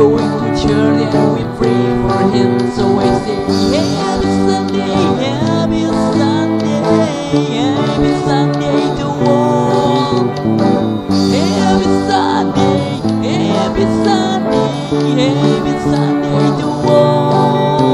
going to church and we pray for him. So I say, happy Sunday, happy Sunday, happy Sunday to all. Happy Sunday, happy Sunday, happy Sunday to all.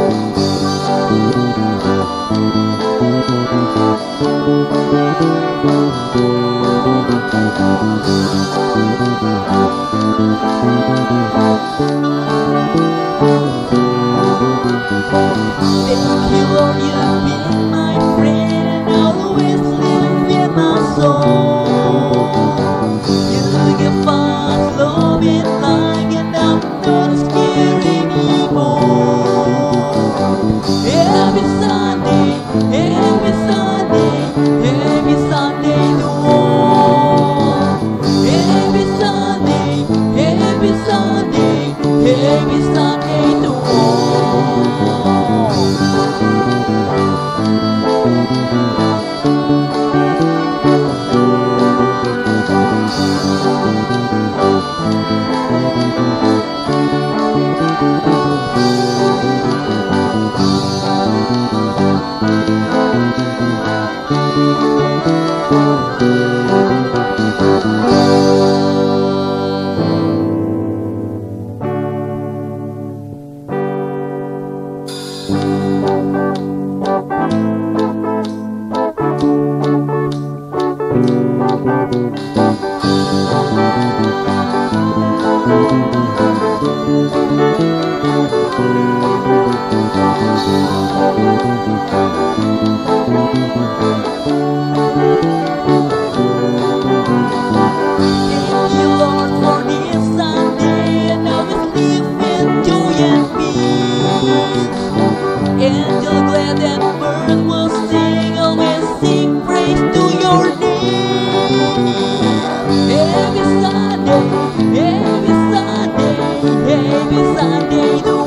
Thank you, Lord, you've been my friend and always live in my soul. You give us love and life, and I'm not scared anymore. Happy Sunday, happy Sunday, happy Sunday to all. Happy Sunday, happy Sunday, happy Sunday to all. Thank you, Lord, for this Sunday, and always live in joy and peace. Angel glad and birds will sing, always sing praise to your name. Happy Sunday, happy Sunday, happy Sunday to